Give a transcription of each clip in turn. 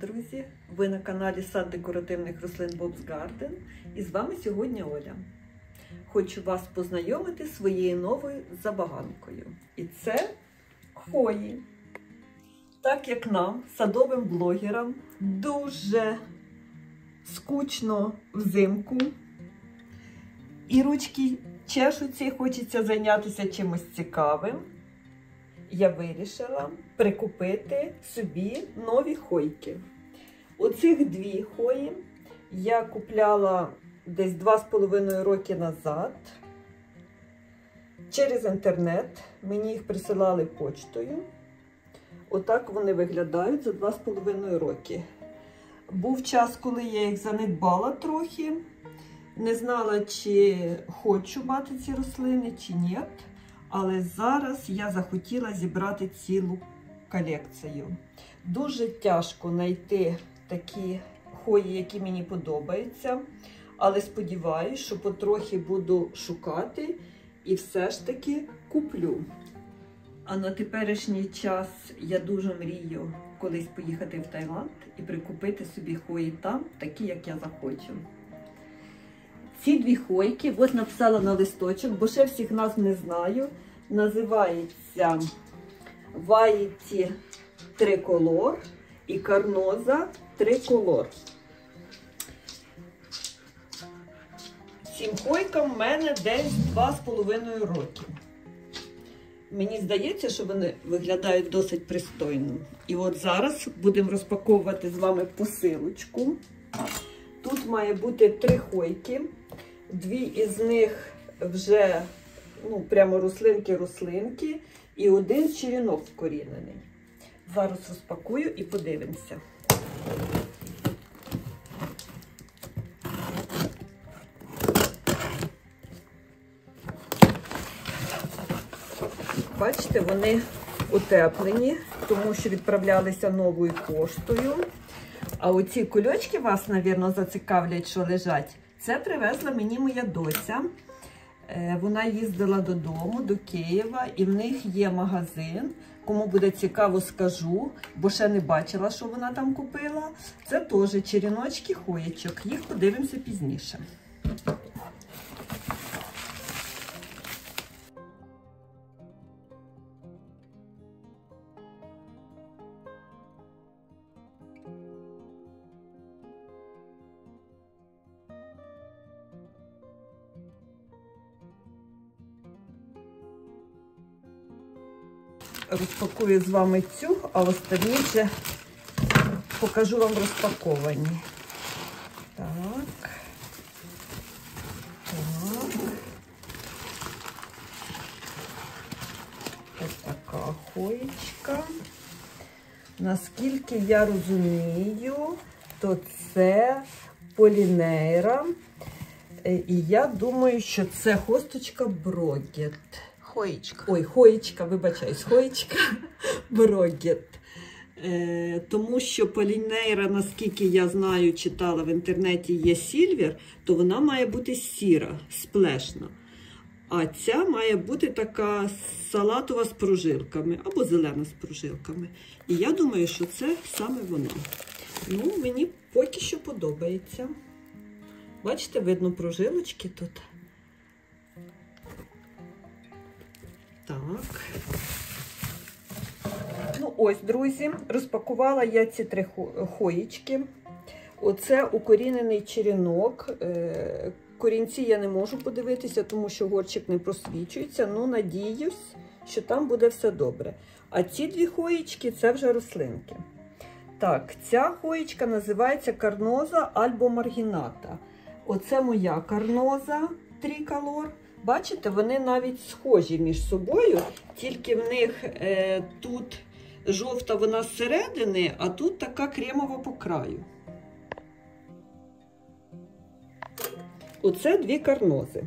друзі! Ви на каналі Сад декоративних рослин Bob's Garden, і з вами сьогодні Оля. Хочу вас познайомити зі своєю новою забаганкою. І це хвої. Так як нам, садовим блогерам, дуже скучно взимку, і ручки чешуться, і хочеться зайнятися чимось цікавим, я вирішила прикупити собі нові хвойки. Оцих дві хвої я купляла десь 2,5 роки назад через інтернет. Мені їх присилали почтою. Отак вони виглядають за 2,5 роки. Був час, коли я їх занедбала трохи. Не знала, чи хочу мати ці рослини, чи ні. Але зараз я захотіла зібрати цілу колекцію. Дуже тяжко знайти такі хвої, які мені подобаються. Але сподіваюся, що потрохи буду шукати і все ж таки куплю. А на теперішній час я дуже мрію колись поїхати в Таїланд і прикупити собі хвої там, такі, як я захочу. Ці дві хвойки, ось написала на листочок, бо ще всіх назв не знаю. Називається Вайті Триколор і Карноза Триколор. Цим хвойкам в мене десь 2,5 роки. Мені здається, що вони виглядають досить пристойно. І от зараз будемо розпаковувати з вами посилочку. Тут має бути 3 хвойки. 2 із них вже прямо рослинки-рослинки, і 1 черенок вкорінений. Зараз розпакую і подивимося. Бачите, вони утеплені, тому що відправлялися новою поштою. А оці кульочки вас, мабуть, зацікавлять, що лежать. Це привезла мені моя доця. Вона їздила додому, до Києва, і в них є магазин. Кому буде цікаво, скажу, бо ще не бачила, що вона там купила. Це теж череночки хвоєчок. Їх подивимося пізніше. Розпакую з вами цю, а останні вже покажу вам розпаковані. Так. Ось така хвоєчка. Наскільки я розумію, то це полінейра. І я думаю, що це хосточка Брогет. Хвоєчка. Ой, хвоєчка, вибачаюсь, хвоєчка Брогет. Тому що полінейра, наскільки я знаю, читала в інтернеті, є сільвер, то вона має бути сіра, сплешна. А ця має бути така салатова з прожилками, або зелена з прожилками. І я думаю, що це саме вона. Мені поки що подобається. Бачите, видно прожилочки тут. Так. Ось, друзі, розпакувала я ці 3 хвоєчки. Оце укорінений черенок. Корінці я не можу подивитися, тому що горщик не просвічується. Надіюсь, що там буде все добре. А ці 2 хвоєчки – це вже рослинки. Так, ця хвоєчка називається Карноза Альбо Маргіната. Оце моя Карноза Триколор. Бачите, вони навіть схожі між собою, тільки в них тут жовта вона зсередини, а тут така кремова по краю. Оце 2 карнози.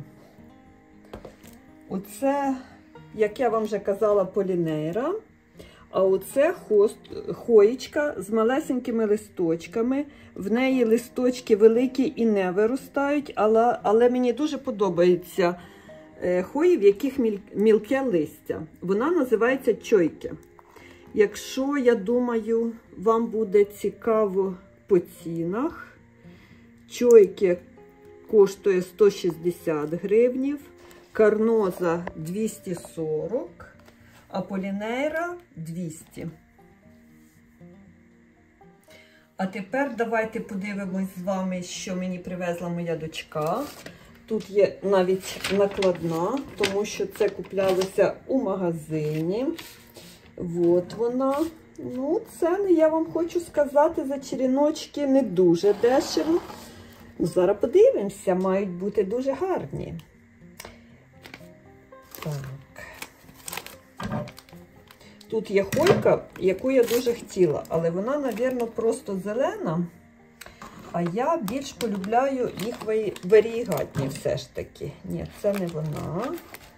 Оце, як я вам вже казала, полінейра. А оце хвоєчка з малесенькими листочками. В неї листочки великі і не виростають, але мені дуже подобається хвої, в яких мілке листя. Вона називається чойке. Якщо, я думаю, вам буде цікаво по цінах, чойки коштує 160 гривнів, карноза 240, а полінейра 200. А тепер давайте подивимось з вами, що мені привезла моя дочка. Тут є навіть накладна, тому що це куплялося у магазині. От вона. Ну, це, я вам хочу сказати, за черіночки не дуже дешево. Зараз подивимося, мають бути дуже гарні. Так. Тут є хойка, яку я дуже хотіла, але вона, мабуть, просто зелена. А я більш полюбляю їх варігатні все ж таки. Ні, це не вона.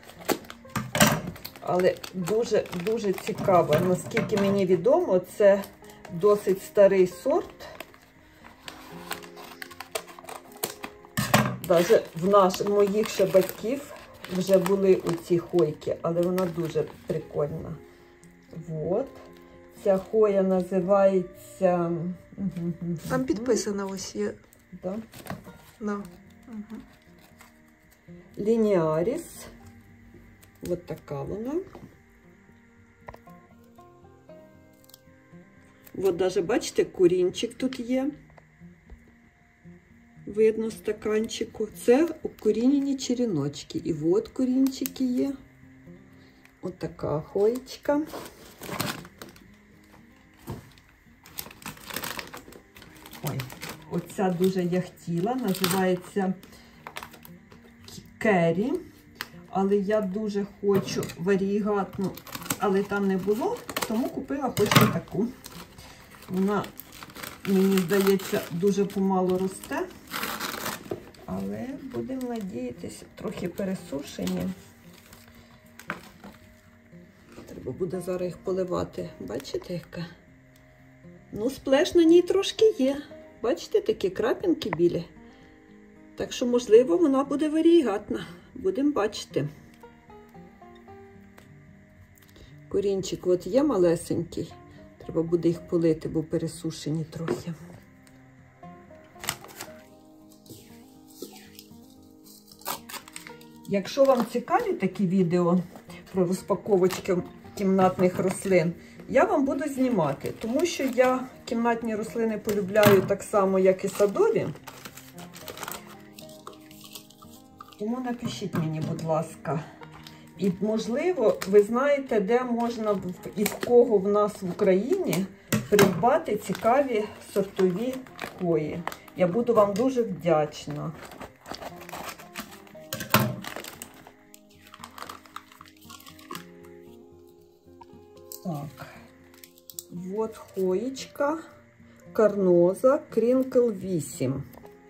Але дуже цікаво. Наскільки мені відомо, це досить старий сорт. Навіть в моїх ще батьків вже були оці хойки, але вона дуже прикольна. От. Ця хоя називається... Там підписано ось є. Да? No. Лініаріс. Ось така вона. От навіть, бачите, корінчик тут є. Видно стаканчику. Це укорінені черіночки. І от корінчики є. Ось така хоєчка. Ой, оця дуже я хотіла. Називається Керрі. Але я дуже хочу варігатну, але там не було, тому купила хоч і таку. Вона, мені здається, дуже помало росте. Але будемо надіятися, трохи пересушені. Треба буде зараз їх поливати. Бачите, яка? Ну, сплеш на ній трошки є. Бачите, такі крапинки білі. Так що, можливо, вона буде варігатна. Будемо бачити. Корінчик от є малесенький. Треба буде їх полити, бо пересушені трохи. Якщо вам цікаві такі відео про розпаковочки кімнатних рослин, я вам буду знімати, тому що я кімнатні рослини полюбляю так само, як і садові. Тому напишіть мені, будь ласка. І, можливо, ви знаєте, де можна і в кого в нас в Україні придбати цікаві сортові хвої. Я буду вам дуже вдячна. Так, от хоєчка карноза Крінкл 8.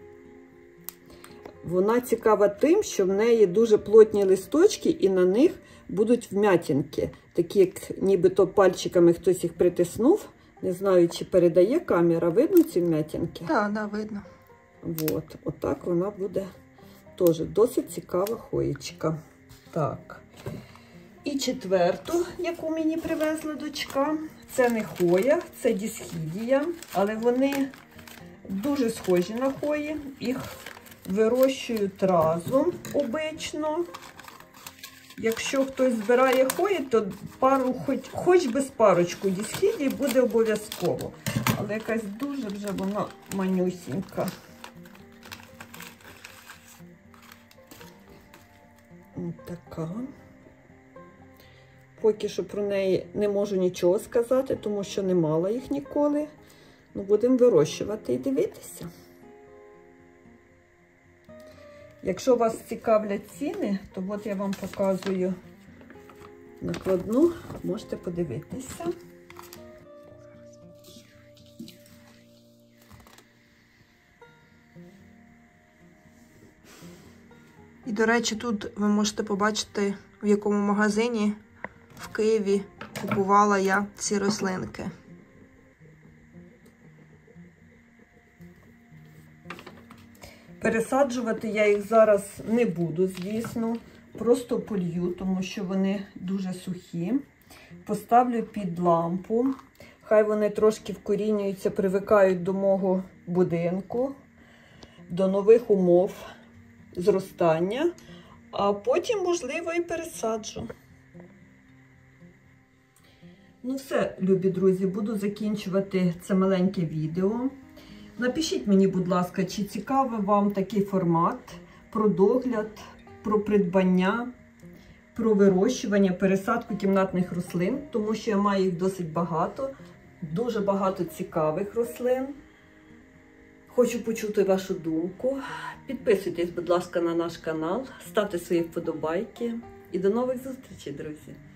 Вона цікава тим, що в неї дуже плотні листочки і на них будуть вмятинки. Такі, як нібито пальчиками хтось їх притиснув. Не знаю, чи передає камера. Видно ці вмятинки? Так, да, видно. Отак вона буде теж досить цікава хоєчка. Так. І четверту, яку мені привезла дочка, це не хоя, це дісхідія, але вони дуже схожі на хої. Їх вирощують разом обично. Якщо хтось збирає хої, то пару, хоч без парочку дісхідій буде обов'язково. Але якась дуже вже вона манюсінька. Ось така. Поки що про неї не можу нічого сказати, тому що не мала їх ніколи. Ну, будемо вирощувати і дивитися. Якщо вас цікавлять ціни, то от я вам показую накладну, можете подивитися. І, до речі, тут ви можете побачити, в якому магазині в Києві купувала я ці рослинки. Пересаджувати я їх зараз не буду, звісно. Просто полью, тому що вони дуже сухі. Поставлю під лампу. Хай вони трошки вкорінюються, привикають до мого будинку, до нових умов зростання, а потім, можливо, і пересаджу. Ну все, любі друзі, буду закінчувати це маленьке відео. Напишіть мені, будь ласка, чи цікавий вам такий формат про догляд, про придбання, про вирощування, пересадку кімнатних рослин, тому що я маю їх досить багато, дуже багато цікавих рослин. Хочу почути вашу думку. Підписуйтесь, будь ласка, на наш канал, ставте свої вподобайки і до нових зустрічей, друзі!